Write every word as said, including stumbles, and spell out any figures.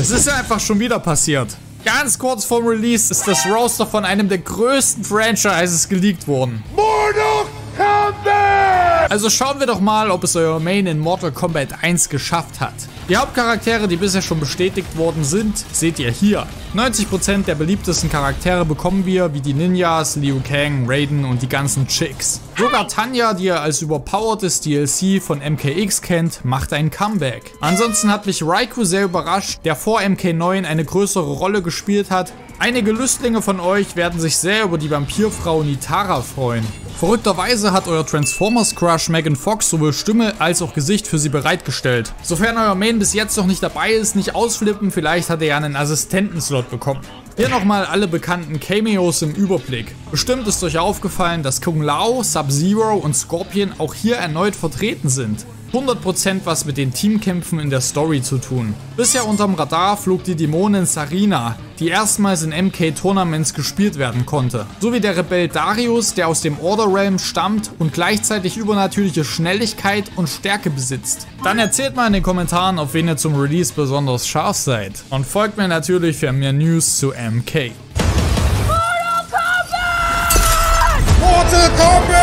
Es ist ja einfach schon wieder passiert. Ganz kurz vorm Release ist das Roster von einem der größten Franchises geleakt worden. Mortal Kombat! Also schauen wir doch mal, ob es euer Main in Mortal Kombat eins geschafft hat. Die Hauptcharaktere, die bisher schon bestätigt worden sind, seht ihr hier. neunzig Prozent der beliebtesten Charaktere bekommen wir, wie die Ninjas, Liu Kang, Raiden und die ganzen Chicks. Sogar Tanya, die ihr als überpowertes D L C von M K X kennt, macht ein Comeback. Ansonsten hat mich Raikou sehr überrascht, der vor M K neun eine größere Rolle gespielt hat. Einige Lüstlinge von euch werden sich sehr über die Vampirfrau Nitara freuen. Verrückterweise hat euer Transformers-Crush Megan Fox sowohl Stimme als auch Gesicht für sie bereitgestellt. Sofern euer Main bis jetzt noch nicht dabei ist, nicht ausflippen, vielleicht hat er ja einen Assistentenslot bekommen. Hier nochmal alle bekannten Cameos im Überblick. Bestimmt ist euch aufgefallen, dass Kung Lao, Sub-Zero und Scorpion auch hier erneut vertreten sind. hundert Prozent was mit den Teamkämpfen in der Story zu tun. Bisher unterm Radar flog die Dämonin Sarina, die erstmals in M K-Tournaments gespielt werden konnte. Sowie der Rebell Darius, der aus dem Order Realm stammt und gleichzeitig übernatürliche Schnelligkeit und Stärke besitzt. Dann erzählt mal in den Kommentaren, auf wen ihr zum Release besonders scharf seid. Und folgt mir natürlich für mehr News zu M K. Mortal Kombat! Mortal Kombat!